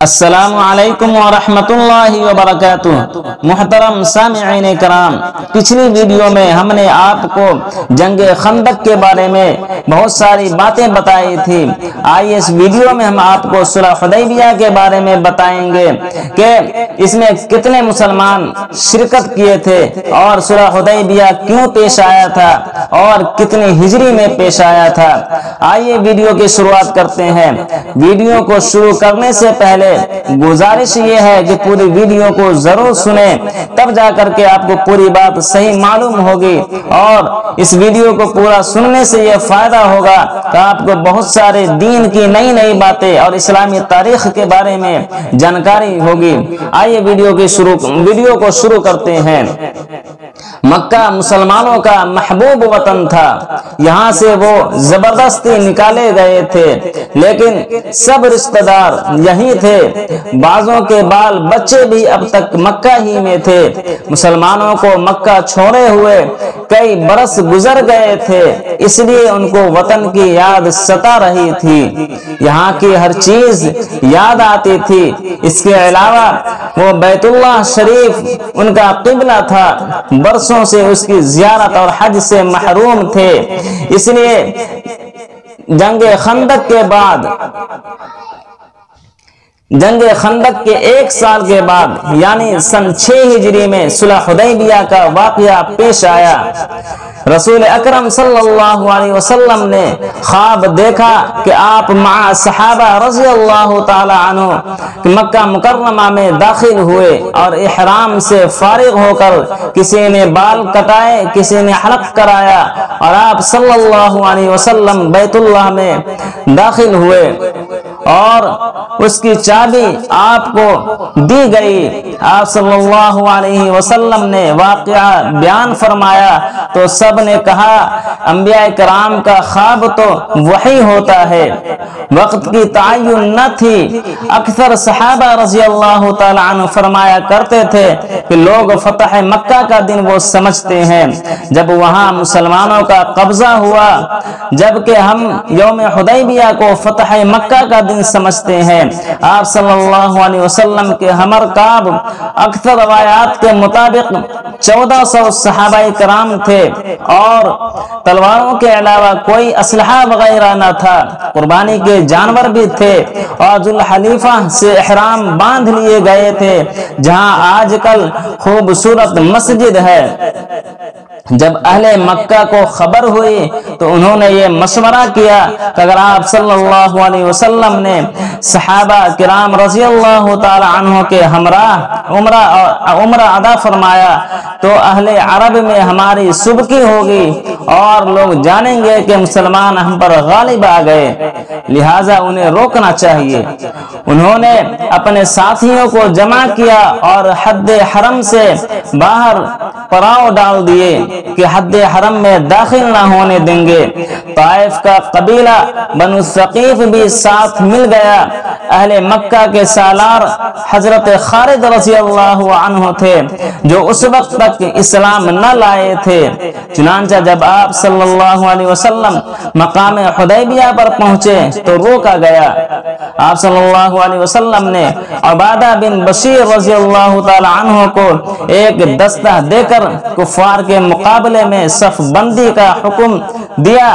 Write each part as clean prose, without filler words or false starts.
السلام علیکم ورحمۃ اللہ وبرکاتہ۔ محترم سامعین کرام، پچھلی ویڈیو میں ہم نے آپ کو جنگ خندق کے بارے میں بہت ساری باتیں بتائی تھی۔ آئیے اس ویڈیو میں ہم آپ کو صلح حدیبیہ کے بارے میں بتائیں گے کہ اس میں کتنے مسلمان شرکت کیے تھے اور صلح حدیبیہ کیوں پیش آیا تھا اور کتنی ہجری میں پیش آیا تھا۔ آئیے ویڈیو کی شروعات کرتے ہیں۔ ویڈیو کو شروع کرنے سے پہلے گزارش یہ ہے کہ پوری ویڈیو کو ضرور سنیں، تب جا کر کے آپ کو پوری بات صحیح معلوم ہوگی، اور اس ویڈیو کو پورا سننے سے یہ فائدہ ہوگا کہ آپ کو بہت سارے دین کی نئی نئی باتیں اور اسلامی تاریخ کے بارے میں جانکاری ہوگی۔ آئیے ویڈیو کو شروع کرتے ہیں۔ مکہ مسلمانوں کا محبوب وطن تھا، یہاں سے وہ زبردستی نکالے گئے تھے، لیکن سب رشتہ دار یہی تھے، بعضوں کے بال بچے بھی اب تک مکہ ہی میں تھے۔ مسلمانوں کو مکہ چھوڑے ہوئے کئی برس گزر گئے تھے، اس لیے ان کو وطن کی یاد ستا رہی تھی، یہاں کی ہر چیز یاد آتی تھی۔ اس کے علاوہ وہ بیت اللہ شریف ان کا قبلہ تھا، برسوں سے اس کی زیارت اور حج سے محروم تھے، اس لیے جنگ خندق کے ایک سال کے بعد یعنی سن 6 ہجری میں صلح حدیبیہ کا واقعہ پیش آیا۔ رسول اکرم صلی اللہ علیہ وسلم نے خواب دیکھا کہ آپ مع صحابہ رضی اللہ تعالی عنہ مکہ مکرمہ میں داخل ہوئے اور احرام سے فارغ ہو کر کسی نے بال کٹائے، کسی نے حلق کرایا، اور آپ صلی اللہ علیہ وسلم بیت اللہ میں داخل ہوئے اور اس کی چابی آپ کو دی گئی۔ آپ صلی اللہ علیہ وسلم نے واقعہ بیان فرمایا تو سب نے کہا انبیاء کرام کا خواب تو وحی ہوتا ہے۔ وقت کی تعین نہ تھی، اکثر صحابہ رضی اللہ تعالی عنہ فرمایا کرتے تھے کہ لوگ فتح مکہ کا دن وہ سمجھتے ہیں جب وہاں مسلمانوں کا قبضہ ہوا، جبکہ ہم یوم حدیبیہ کو فتح مکہ کا دن سمجھتے ہیں۔ آپ صلی اللہ علیہ وسلم کے ہمر کعب اکثر روایات کے مطابق 1400 صحابہ کرام تھے، اور تلواروں کے علاوہ کوئی اسلحہ وغیرہ نہ تھا، قربانی کے جانور بھی تھے، اور ذوالحلیفہ سے احرام باندھ لیے گئے تھے جہاں آج کل خوبصورت مسجد ہے۔ جب اہل مکہ کو خبر ہوئی تو انہوں نے یہ مشورہ کیا کہ اگر آپ صلی اللہ علیہ وسلم نے صحابہ کرام رضی اللہ تعالی عنہ کے ہمراہ عمرہ ادا فرمایا تو اہل عرب میں ہماری سبکی ہوگی اور لوگ جانیں گے کہ مسلمان ہم پر غالب آ گئے، لہٰذا انہیں روکنا چاہیے۔ انہوں نے اپنے ساتھیوں کو جمع کیا اور حد حرم سے باہر پڑاؤ ڈال دیے کہ حد حرم میں داخل نہ ہونے دیں گے۔ طائف کا قبیلہ بنو ثقیف بھی ساتھ مل گیا۔ اہل مکہ کے سالار حضرت خالد رضی اللہ عنہ تھے جو اس وقت تک اسلام نہ لائے تھے، چنانچہ جب آپ صلی اللہ علیہ وسلم مقام حدیبیہ پر پہنچے تو روکا گیا۔ آپ صلی اللہ علیہ وسلم نے عبادہ بن بشیر رضی اللہ تعالی عنہ کو ایک دستہ دے کر کفار کے مقابلے میں صف بندی کا حکم دیا۔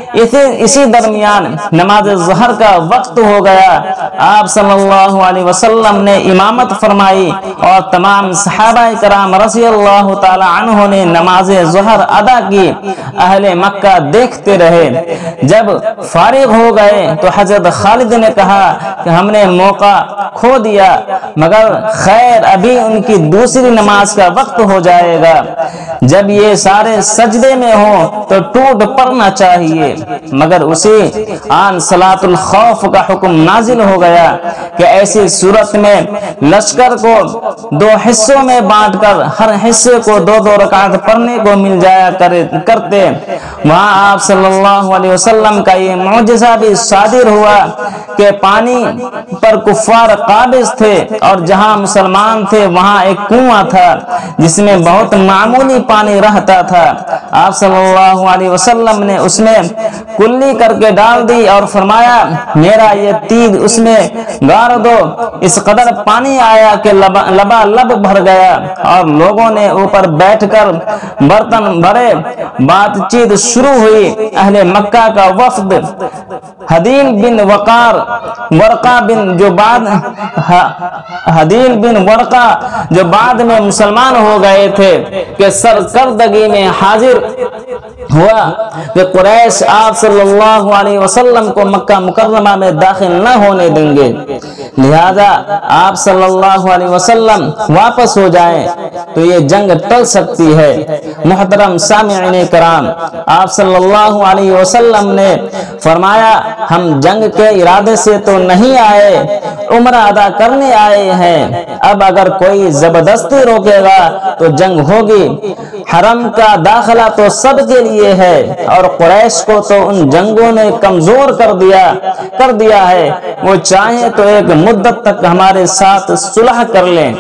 اسی درمیان نماز ظہر کا وقت ہو گیا۔ آپ صلی اللہ علیہ وسلم نے امامت فرمائی اور تمام صحابہ کرام رضی اللہ تعالی عنہ نے نماز ظہر ادا کی۔ اہل مکہ دیکھتے رہے، جب فارغ ہو گئے تو حضرت خالد نے کہا کہ ہم نے موقع کھو دیا، مگر خیر ابھی ان کی دوسری نماز کا وقت ہو جائے گا، جب یہ سارے سجدے میں ہوں تو ٹوٹ پڑنا چاہیے۔ مگر اسی آن صلاۃ الخوف کا حکم نازل ہو گیا کہ ایسی صورت میں لشکر کو 2 حصوں میں بانٹ کر ہر حصے کو 2 رکعت پڑھنے کو مل جایا کرتے۔ وہاں آپ صلی اللہ علیہ وسلم کا یہ معجزہ بھی صادر ہوا کہ پانی پر کفار قابض تھے، اور جہاں مسلمان تھے وہاں ایک کنواں تھا جس میں بہت معمولی پانی رہتا رہتا تھا۔ آپ صلی اللہ علیہ وسلم نے اس میں کلی کر کے ڈال دی اور فرمایا میرا یہ تیر اس میں گاڑ دو۔ اس قدر پانی آیا کہ لبالب بھر گیا اور لوگوں نے اوپر بیٹھ کر برتن بھرے۔ بات چیت شروع ہوئی۔ اہل مکہ کا وفد حدیل بن ورقہ جو بعد میں مسلمان ہو گئے تھے کہ سرکردگی میں حاضر ہوا کہ قریش آپ صلی اللہ علیہ وسلم کو مکہ مکرمہ میں داخل نہ ہونے دیں گے، لہذا آپ صلی اللہ علیہ وسلم واپس ہو جائیں تو یہ جنگ ٹل سکتی ہے۔ محترم سامعین کرام، آپ صلی اللہ علیہ وسلم نے فرمایا ہم جنگ کے ارادے سے تو نہیں آئے، عمرہ ادا کرنے آئے ہیں۔ اب اگر کوئی زبردستی روکے گا تو جنگ ہوگی۔ حرم کا داخلہ تو سب کے لیے ہے اور قریش کو تو ان جنگوں نے کمزور کر دیا ہے، وہ چاہیں تو ایک مدت تک ہمارے ساتھ صلح کر لیں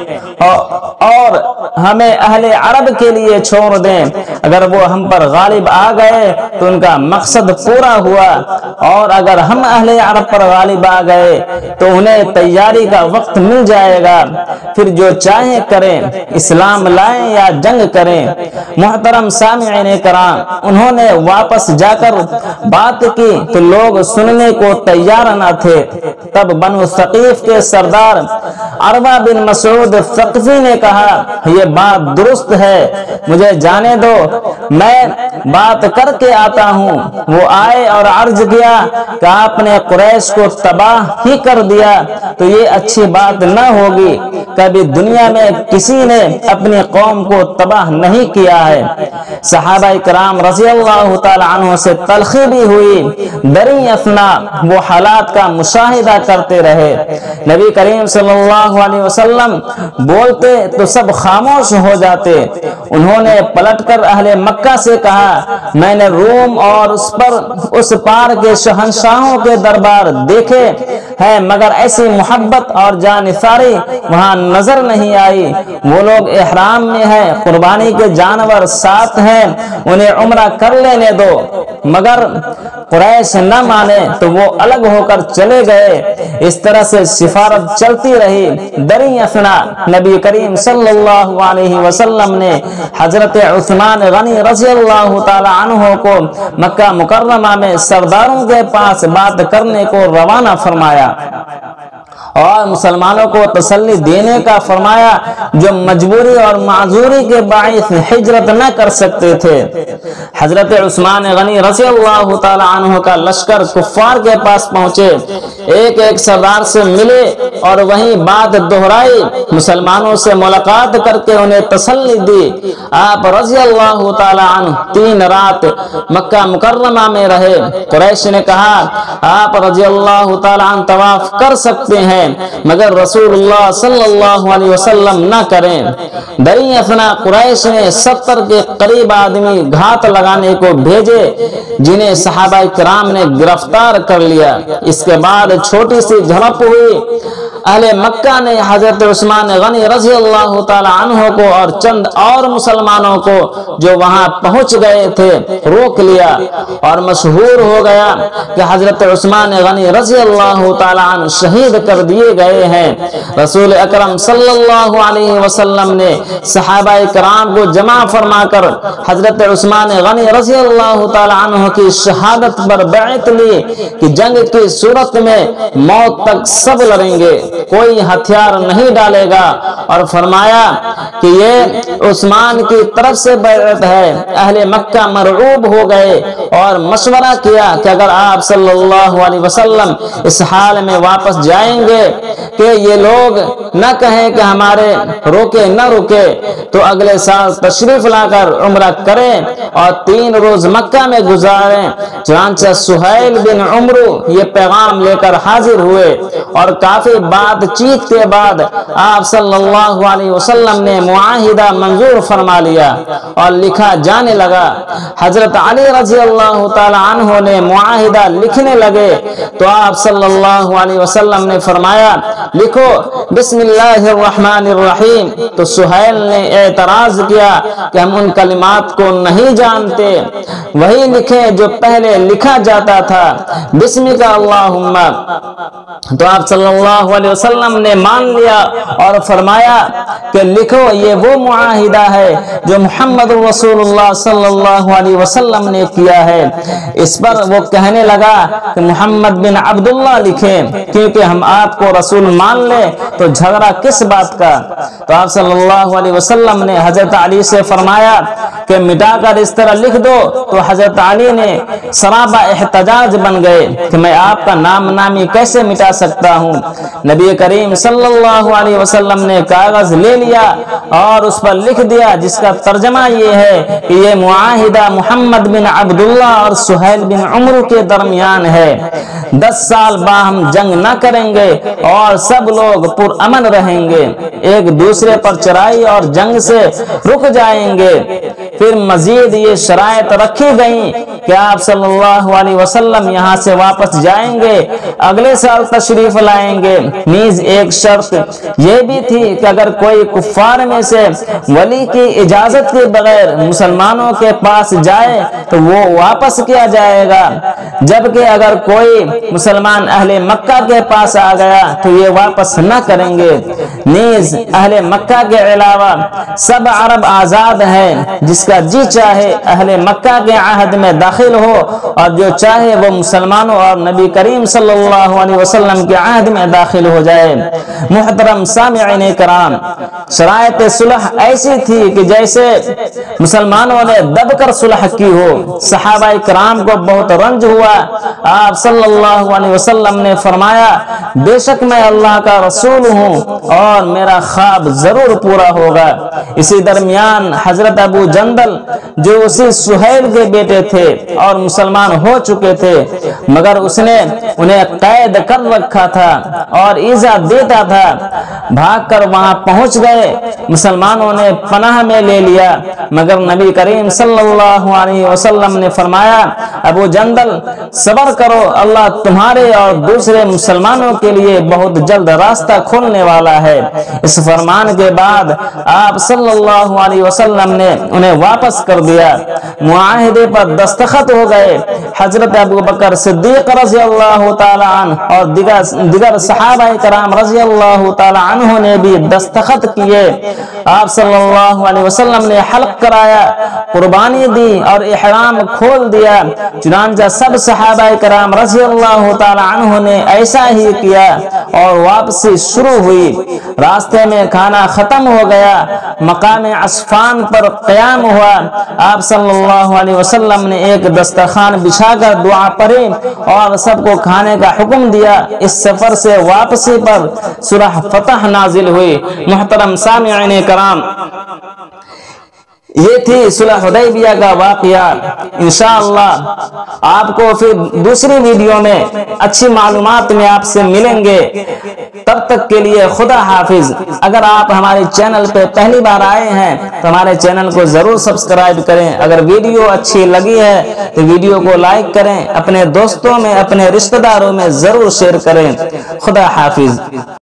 اور ہمیں اہل عرب کے لیے چھوڑ دیں۔ اگر وہ ہم پر غالب آ گئے تو ان کا مقصد پورا ہوا، اور اگر ہم اہل عرب پر غالب آ گئے تو انہیں تیاری کا وقت مل جائے گا، پھر جو چاہیں کریں، اسلام لائیں یا جنگ کریں۔ محترم سامعین کرام، انہوں نے واپس جا کر بات کی تو لوگ سننے کو تیار نہ تھے۔ تب بنو ثقیف کے سردار عروہ بن مسعود ثقفی نے کہا یہ بات درست ہے، مجھے جانے دو، میں بات کر کے آتا ہوں۔ وہ آئے اور عرض کیا کہ آپ نے قریش کو تباہ ہی کر دیا تو یہ اچھی بات نہ ہوگی، کبھی دنیا میں کسی نے اپنی قوم کو تباہ نہیں کیا ہے۔ صحابہ کرام رضی اللہ تعالی عنہ سے تلخی بھی ہوئی، دریں اثنا وہ حالات کا مشاہدہ کرتے رہے۔ نبی کریم صلی اللہ علیہ وسلم بولتے تو سب خاموش ہو جاتے۔ انہوں نے پلٹ کر اہل مکہ سے کہا میں نے روم اور اس پار کے شہنشاہوں کے دربار دیکھے ہیں، مگر ایسی محبت اور جانثاری وہاں نظر نہیں آئی۔ وہ لوگ احرام میں ہیں، قربانی کے جانور ساتھ ہیں، انہیں عمرہ کر لینے دو، مگر قریش نہ مانے تو وہ الگ ہو کر چلے گئے۔ اس طرح سے سفارت چلتی رہی۔ دریں اثنا نبی کریم صلی اللہ علیہ وسلم نے حضرت عثمان غنی رضی اللہ تعالی عنہ کو مکہ مکرمہ میں سرداروں کے پاس بات کرنے کو روانہ فرمایا اور مسلمانوں کو تسلی دینے کا فرمایا جو مجبوری اور معذوری کے باعث ہجرت نہ کر سکتے تھے۔ حضرت عثمان غنی رضی اللہ تعالی عنہ کا لشکر کفار کے پاس پہنچے، ایک ایک سردار سے ملے اور وہیں بات دہرائی، مسلمانوں سے ملاقات کر کے انہیں تسلی دی۔ آپ رضی اللہ تعالی عنہ 3 رات مکہ مکرمہ میں رہے۔ قریش نے کہا آپ رضی اللہ تعالی عنہ طواف کر سکتے ہیں مگر رسول اللہ صلی اللہ علیہ وسلم نہ کریں۔ دریں اثنا قریش نے 70 کے قریب آدمی گھات لگانے کو بھیجے جنہیں صحابہ کرام نے گرفتار کر لیا۔ اس کے بعد چھوٹی سی جھڑپ ہوئی، اہل مکہ نے حضرت عثمان غنی رضی اللہ تعالی عنہ کو اور چند اور مسلمانوں کو جو وہاں پہنچ گئے تھے روک لیا، اور مشہور ہو گیا کہ حضرت عثمان غنی رضی اللہ تعالی عنہ شہید کر دیے گئے ہیں۔ رسول اکرم صلی اللہ علیہ وسلم نے صحابہ کرام کو جمع فرما کر حضرت عثمان غنی رضی اللہ تعالی عنہ کی شہادت پر بیعت لی کہ جنگ کی صورت میں موت تک سب لڑیں گے، کوئی ہتھیار نہیں ڈالے گا، اور فرمایا کہ یہ عثمان کی طرف سے بیعت ہے۔ اہل مکہ مرعوب ہو گئے اور مشورہ کیا کہ اگر آپ صلی اللہ علیہ وسلم اس حال میں واپس جائیں گے کہ یہ لوگ نہ کہیں کہ ہمارے روکے نہ رکے تو اگلے سال تشریف لا کر عمرہ کریں اور 3 روز مکہ میں گزاریں۔ چنانچہ سہیل بن عمرو یہ پیغام لے کر حاضر ہوئے اور کافی بات چیت کے بعد آپ صلی اللہ علیہ وسلم نے معاہدہ منظور فرما لیا اور لکھا جانے لگا۔ حضرت علی رضی اللہ تعالی عنہ نے معاہدہ لکھنے لگے تو آپ صلی اللہ علیہ وسلم نے فرمایا फरमाया लिखो बिस्मिल्लाहिर्रहमानिर्रहीम। तो सुहैल ने एतराज किया कि हम उन कलिमात को नहीं जानते, वही लिखे जो पहले लिखा जाता था, बिस्मिका अल्लाहुम्मा। तो आप सल्लल्लाहु अलैहि वसल्लम ने मान लिया और फरमाया कि लिखो ये वो मुआहिदा है जो मोहम्मद रसूलुल्लाह सल्लल्लाहु अलैहि वसल्लम ने किया है। इस पर वो कहने लगा कि मोहम्मद बिन अब्दुल्लाह लिखें, क्योंकि हम आपको रसूल मान ले तो झगड़ा किस बात का। तो आप सल्लल्लाहु अलैहि वसल्लम ने हजरत अली से फरमाया कि मिटाकर इस तरह लिख दो। तो हजरत अली ने सराबा एहतजाज बन गए कि मैं आपका नाम नामी कैसे मिटा सकता हूँ। नबी करीम सल्लल्लाहु अलैहि वसल्लम ने कागज ले लिया और उस पर लिख दिया, जिसका तर्जमा ये है कि ये मुआहिदा मोहम्मद बिन अब्दुल्लाह और सुहैल बिन उम्र के दरमियान है। 10 साल बाहम जंग न करेंगे और सब लोग पुरअमन रहेंगे, एक दूसरे पर चढ़ाई और जंग से रुक जाएंगे। फिर मजीद ये शराइत रखी गई कि आप सल्लल्लाहु अलैहि वसल्लम यहाँ से वापस जाएंगे, अगले साल तशरीफ लाएंगे। नीज एक शर्त ये भी थी कि अगर कोई कुफ्फार में से वली की इजाजत के बगैर मुसलमानों के पास जाए तो वो वापस किया जाएगा, जबकि अगर कोई मुसलमान अहले मक्का के पास आ गया तो ये वापस न करेंगे। नीज अहले मक्का के अलावा सब अरब आजाद है, जिसका जी चाहे अहले मक्का के आहद में दाखिल हो और जो चाहे वो मुसलमानों और नबी करीम सल्लल्लाहु अलैहि वसल्लम के आहद में दाखिल हो जाए। मुहतरम सामिईन कराम, शरायत सुलह ऐसी थी कि जैसे मुसलमानों ने दबकर सुलह की हो। सहाबाए कराम को बहुत रंज हुआ। आप सल्लल्लाहु अलैहि वसल्लम ने फरमाया बेशक मैं अल्लाह का रसूल हूँ और मेरा ख्वाब जरूर पूरा होगा। इसी दरमियान हजरत अबू जंदल जो उसी सुहैल के बेटे थे और मुसलमान हो चुके थे, मगर उसने उन्हें कैद कर रखा था और ईजा देता था, भागकर वहां पहुंच गए। मुसलमानों ने पनाह में ले लिया, मगर नबी करीम सल्लल्लाहु अलैहि वसल्लम ने फरमाया अबू जंदल सब्र करो, अल्लाह तुम्हारे और दूसरे मुसलमानों के लिए बहुत जल्द रास्ता खोलने वाला है। इस फरमान के बाद आप सल्लल्लाहु अलैहि वसल्लम ने उन्हें वापस कर दिया। मुआहिदे पर दस्तखत हो गए। हजरत अबू बकर सिद्दीक रज़ियल्लाहु ताला अन्हु और दिगर सहाबाए कराम रज़ियल्लाहु ताला अन्हु ने भी दस्तखत किए। आप सल्लल्लाहु अलैहि वसल्लम ने हल्क कराया, कुर्बानी दी और इहराम खोल दिया। चुनांचा सब सहाबाए कराम रज़ियल्लाहु ताला अन्हु ने ऐसा ही किया और वापसी शुरू हुई। रास्ते में खाना खत्म हो गया, मकाम अस्फान पर क़याम हुआ। आप सल्लल्लाहु अलैहि वसल्लम ने एक दस्तरखान बिछाकर दुआ पढ़ी और सबको खाने का हुक्म दिया। इस सफर से वापसी पर सूरह फतह नाजिल हुई। मुहतरम सामिईन कराम, ये थी सुलह हुदैबिया का वाक़या। इंशाअल्लाह आपको फिर दूसरी वीडियो में अच्छी मालूमात में आपसे मिलेंगे। तब तक के लिए खुदा हाफिज। अगर आप हमारे चैनल पे पहली बार आए हैं तो हमारे चैनल को जरूर सब्सक्राइब करें। अगर वीडियो अच्छी लगी है तो वीडियो को लाइक करें, अपने दोस्तों में अपने रिश्तेदारों में जरूर शेयर करें। खुदा हाफिज।